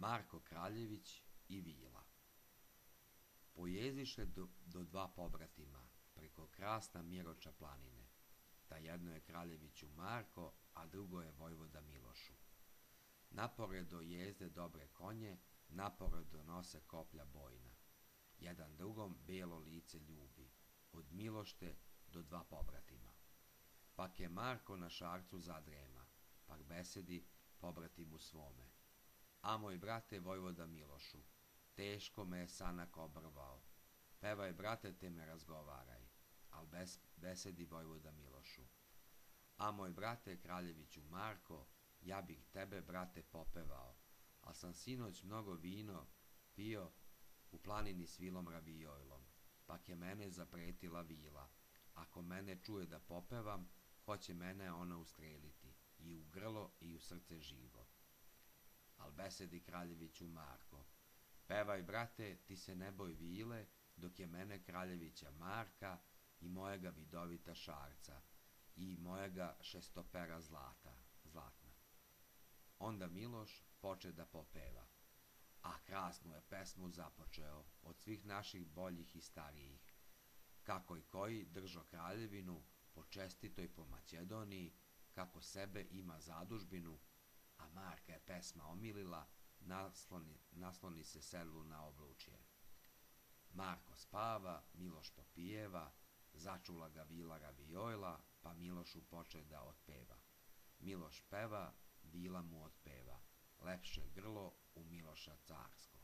Marko Kraljević i Vila. Pojeziše do dva pobratima, preko krasna Miroča planine. Ta jedno je Kraljeviću Marko, a drugo je vojvoda Milošu. Naporedo jezde dobre konje, naporedo nose koplja bojna. Jedan drugom belo lice ljubi, od Milošte do dva pobratima. Pak je Marko na šarcu zadrema, pak besedi pobratimu svome. A moj brate vojvoda Milošu, teško me je sanak obrvao. Pevaj, brate, te me razgovaraj, al besedi vojvoda Milošu. A moj brate Kraljeviću Marko, ja bih tebe, brate, popevao, al sam sinoć mnogo vino pio u planini s Vilom Ravijojlom, pak je mene zapretila Vila. Ako mene čuje da popevam, hoće mene ona ustreliti, i u grlo i u srce živo. Al besedi Kraljeviću Marko, pevaj, brate, ti se ne boj Vile, dok je mene Kraljevića Marka i mojega vidovita šarca i mojega šestopera zlatna. Onda Miloš poče da popeva, a krasnu je pesmu započeo, od svih naših boljih i starijih, kako i koji držo kraljevinu, po čestitoj po Maćedoniji, kako sebe ima zadužbinu, a Marka je pesma omilila, nasloni se sedlu na obručje. Marko spava, Miloš popijeva, začula ga Vila Ravijojla, pa Milošu poče da otpeva. Miloš peva, Vila mu otpeva, lepše grlo u Miloša carsko.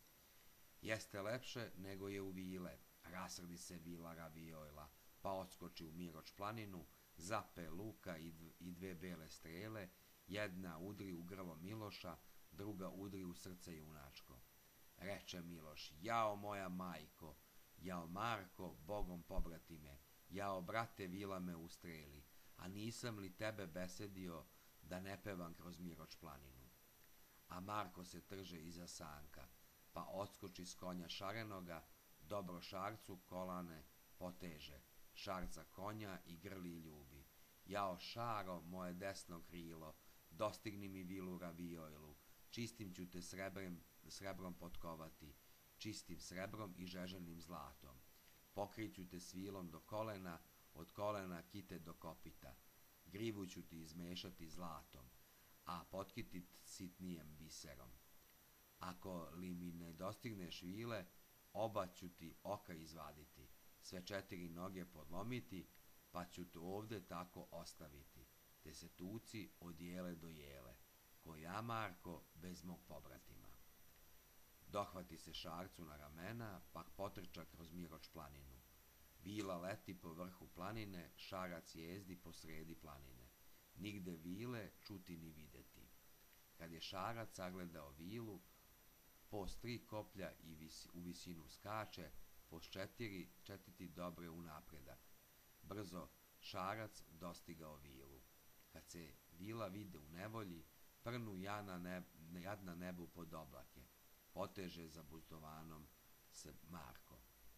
Jeste lepše nego je u Vile, rasrdi se Vila Ravijojla, pa odskoči u Miroč planinu, zape luka i dve bele strele, jedna udri u grlo Miloša, druga udri u srce junačko. Reče Miloš, jao moja majko, jao Marko, bogom pobratime, jao brate Vila me ustreli, a nisam li tebe besedio da ne pevam kroz Miroč planinu. A Marko se trže iza sanka, pa odskoči s konja šarenoga, dobro šarcu kolane poteže, šarca konja i grli ljubi. Jao Šaro, moje desno krilo, dostigni mi Vilu Ravijojlu, čistim ću te srebrom potkovati, čistim srebrom i žeženim zlatom. Pokriću te svilom do kolena, od kolena kite do kopita. Grivu ću ti izmešati zlatom, a potkitit sitnijem biserom. Ako li mi ne dostigneš vile, oba ću ti oka izvaditi, sve četiri noge podlomiti, pa ću te ovde tako ostaviti, te se tuci od jele do jele, ko ja, Marko, bez mog pobratima. Dohvati se šarcu na ramena, pak potrča kroz Miroč planinu. Vila leti po vrhu planine, šarac jezdi po sredi planine. Nigde Vile čuti ni videti. Kad je šarac sagledao Vilu, pos 3 koplja i u visinu skače, pos 4 dobre unapredak. Brzo šarac dostigao Vilu. Kad se Vila vide u nevolji, prnu jadna nebu pod oblake. Poteže za buzdovanom se Marko.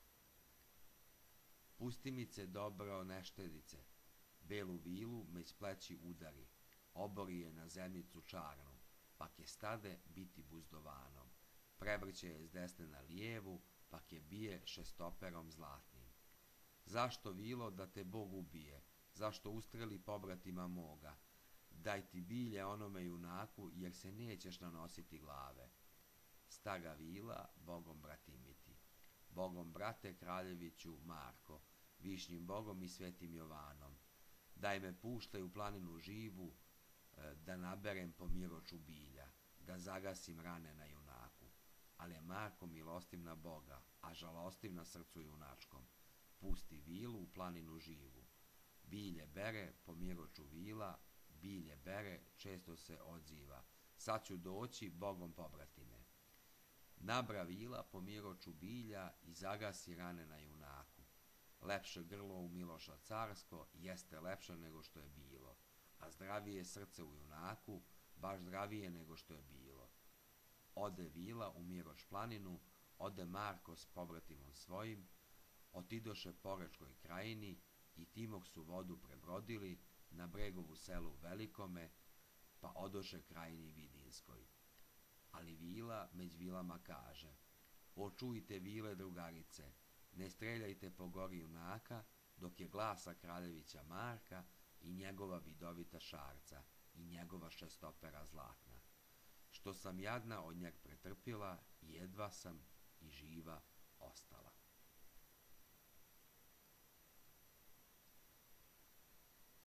Pusti mi ce dobro neštedice, belu Vilu me s pleći udari, obori je na zemljicu čarnu, pak je stade biti buzdovanom, prevrće je s desne na lijevu, pak je bije šestoperom zlatnim. Zašto, Vilo, da te Bog ubije, zašto ustreli pobratima moga, daj ti bilje onome junaku, jer se nećeš nanositi glave. Stara Vila, bogom bratimiti, bogom brate Kraljeviću Marko, višnjim bogom i svetim Jovanom, daj me puštaj u planinu živu, da naberem po Miroču bilja, da zagasim rane na junaku. Ali je Marko milostiv na Boga, a žalostiv na srcu junačkom. Pusti Vilu u planinu živu. Bilje bere po Miroču Vila, bilje bere, često se odziva. Sad ću doći, bogom pobratime. Nabra Vila po Miroču bilja i zagasi rane na junaku. Lepše grlo u Miloša carsko jeste lepše nego što je bilo, a zdravije srce u junaku, baš zdravije nego što je bilo. Ode Vila u Miroč planinu, ode Marko s pobratimom svojim, otidoše Porečkoj krajini i timog su vodu prebrodili na bregovu selu Velikome, pa odoše krajini Vidinskoj. ali vila među vilama kaže: O čujte vile drugarice, ne streljajte po gori junaka, dok je glasa kraljevića Marka i njegova vidovita šarca i njegova šestopera zlatna. Što sam jadna od njeg pretrpila, jedva sam i živa